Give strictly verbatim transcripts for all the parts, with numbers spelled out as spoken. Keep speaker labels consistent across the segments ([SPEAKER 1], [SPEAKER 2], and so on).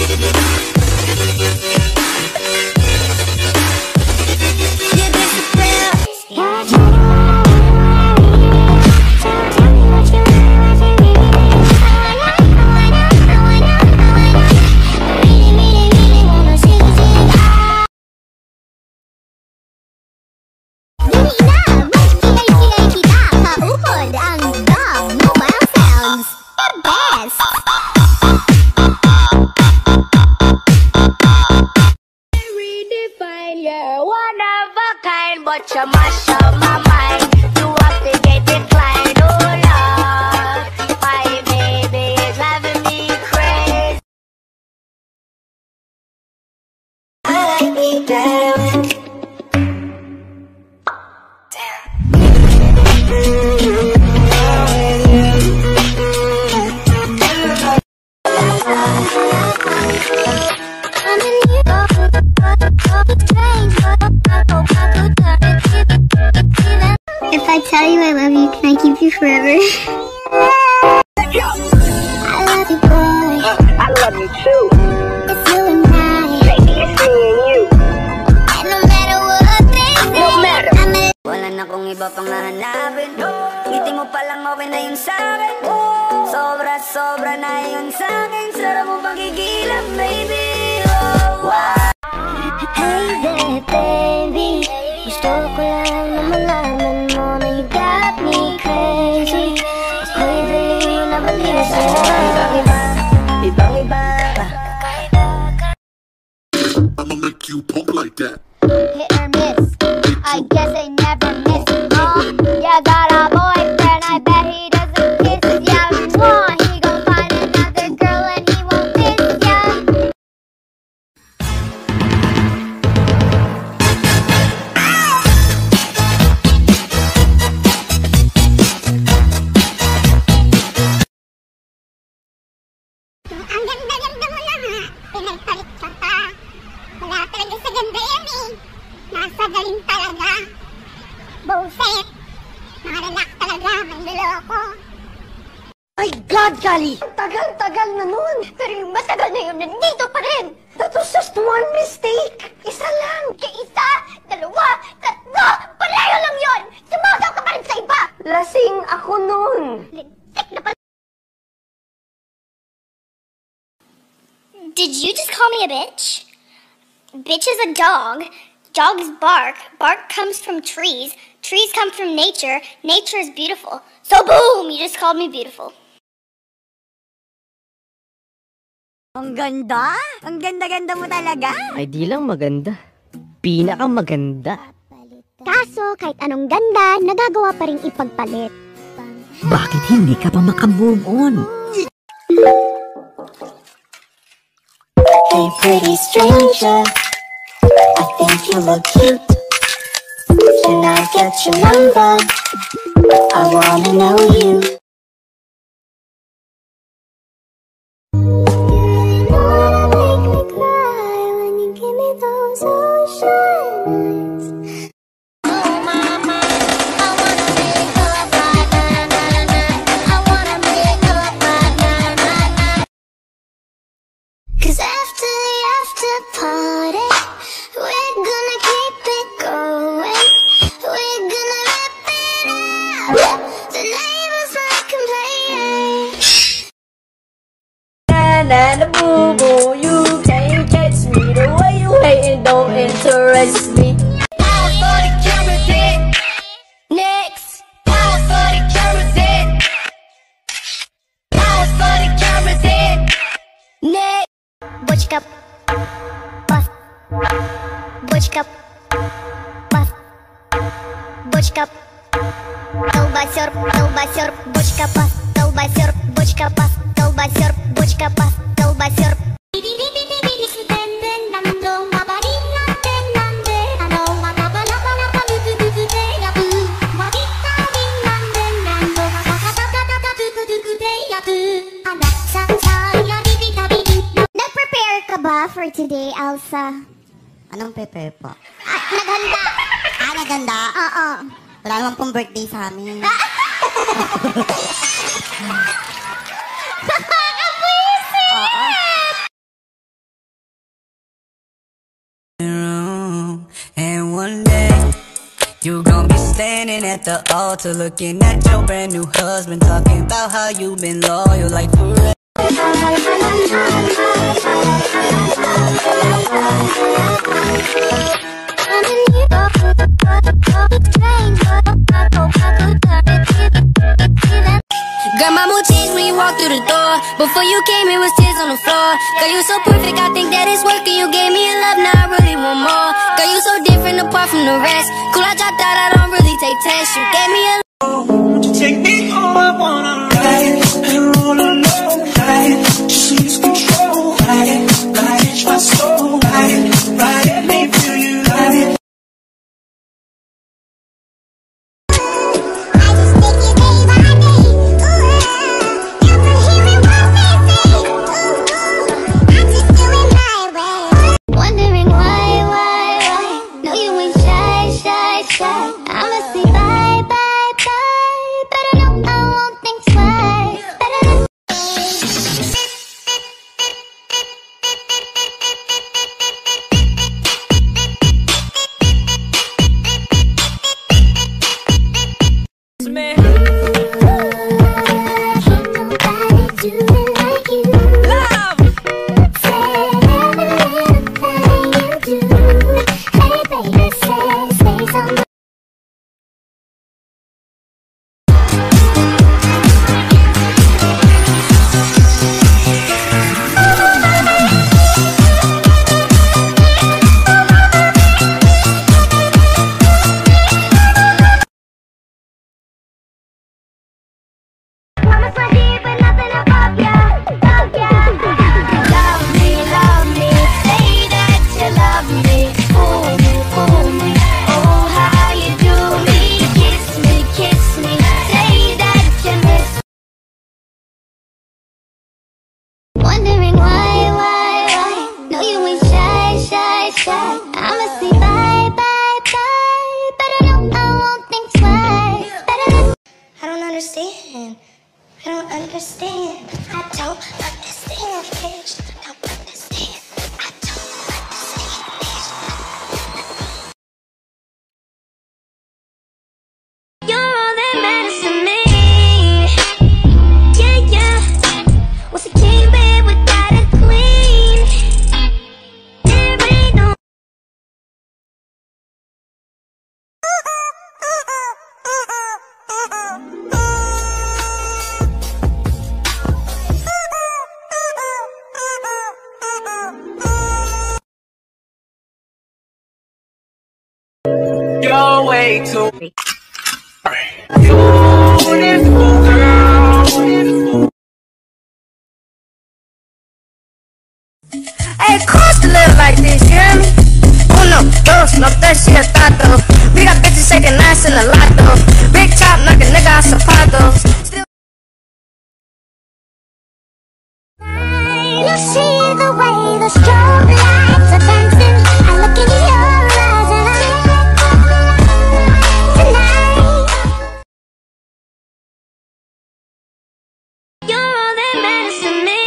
[SPEAKER 1] But you mash up my mind. You have to get declined. Oh Lord, my baby is driving me crazy. I be down.
[SPEAKER 2] If I tell you I love you, can I keep you forever? I love you, boy.
[SPEAKER 1] I love you too.
[SPEAKER 2] It's you and I.
[SPEAKER 1] Baby, it's me and you.
[SPEAKER 2] And no matter what they say,
[SPEAKER 1] No matter.
[SPEAKER 2] I'm a
[SPEAKER 3] Wala na kong iba pang hahanapin. Ngiti mo palang okay na yun sa'kin. Sobra, sobra na yun sa'kin. Sarap mo pagkikilam, baby. Oh, wow.
[SPEAKER 2] Hey there, baby. Gusto ko lang na malaman mo na you got me crazy. Ako'y baliw na baliw sa'yo.
[SPEAKER 3] Ibang-iba, ibang-iba.
[SPEAKER 4] I'ma make you pump like that.
[SPEAKER 2] Hit or miss, I guess I never miss. Oh, you got a boyfriend, I bet he doesn't kiss ya. Mwah, he gon' find another girl and he won't miss ya. Ang ganda-ganda mo lang ha, pinagpalit ka pa. Wala talaga sa ganda yan eh. Nasa galing talaga. Buset. Nakalanak talaga, manloloko.
[SPEAKER 3] My God, Kali! Tagal-tagal na nun! Pero yung matagal na yun, nandito pa rin! That was just one mistake! Isa lang!
[SPEAKER 2] Kaya isa, dalawa, tatlo, palayo lang yun! Sumagaw ka pa rin sa iba!
[SPEAKER 3] Lasing ako nun!
[SPEAKER 2] Lintik na pala. Did you just call me a bitch? Bitch is a dog. Dogs bark. Bark comes from trees. Trees come from nature. Nature is beautiful. So boom! You just called me beautiful.
[SPEAKER 3] Ang ganda! Ang ganda-ganda mo talaga!
[SPEAKER 5] Ay di lang maganda. Pinakang maganda.
[SPEAKER 2] Kaso, kahit anong ganda, nagagawa pa rin ipagpalit.
[SPEAKER 6] Bakit hindi ka pa makamove on?
[SPEAKER 1] Hey pretty stranger, I think you look cute. Can I get your number? I wanna know you.
[SPEAKER 2] Cause after the after party, we're gonna keep it going. We're gonna rip it out. The neighbors might complain.
[SPEAKER 3] Na na boo boo, you can't catch me. The way you hating don't interest me.
[SPEAKER 1] Power for the camera dick. Next. Power for the camera dick. Power for the camera dick. Next.
[SPEAKER 2] Butch cup, bust. Butch cup, bust. Butch cup. Колбасер, колбасер, бочка пас, колбасер, бочка пас, колбасер, бочка пас, колбасер. Nag-prepare ka ba for today, Elsa?
[SPEAKER 3] Anong pepe po?
[SPEAKER 2] Ah, naghanda.
[SPEAKER 3] Ah, naganda?
[SPEAKER 2] Oo.
[SPEAKER 3] Wala naman pong birthday sa amin. standing at the altar, looking at your brand new husband, talking about how you've been loyal like forever.
[SPEAKER 7] Girl, my mood changed when you walked through the door. Before you came, it was tears on the floor. Girl, you so perfect, I think that it's working. You gave me a love, now I really want more. Girl, you so different apart from the rest. Cool, I dropped out, I don't really take tests. You gave me a
[SPEAKER 8] won't you take me home? I wanna ride and roll alone, ride, just lose control, ride, ride, my soul, ride, ride, let me feel you, ride.
[SPEAKER 2] Wondering why, why, why? No, you ain't shy, shy, shy. I'ma say bye, bye, bye. But I know I won't think twice. Better than I don't understand. I don't understand. I don't understand, bitch. I don't understand. I don't understand, bitch. You're all that matters to me. Yeah, yeah. What's a king bed without a queen? There ain't no.
[SPEAKER 8] You're way too beautiful, girl.
[SPEAKER 9] Hey, cost to live like this, you hear me? Oh no, girls, no, that shit a thought though. We got bitches shaking ass in a lot though. Big chop, knock a nigga out zapatos. Still
[SPEAKER 2] You see the way the strobe lights are dancing. I look in your eyes and I tonight. You're all that matters to me.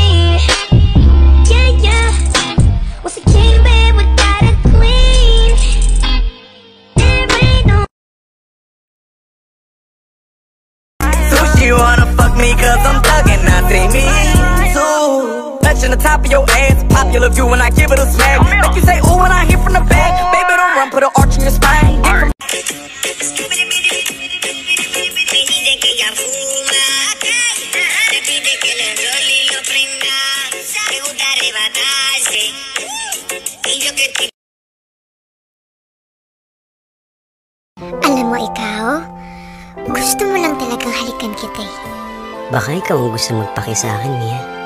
[SPEAKER 2] Yeah, yeah. What's a king bed without a queen? There ain't no.
[SPEAKER 3] So she wanna fuck me cause I'm thuggin', I say me too. Touching the top of your ass, popular view when I give it a smack. Make you say ooh when I hit from the back. Baby don't run, put an arch in your spine. And from
[SPEAKER 2] Alam mo ikaw, gusto mo lang talagang halikan kita eh.
[SPEAKER 5] Baka ikaw ang gusto magpaki sa akin, Mia.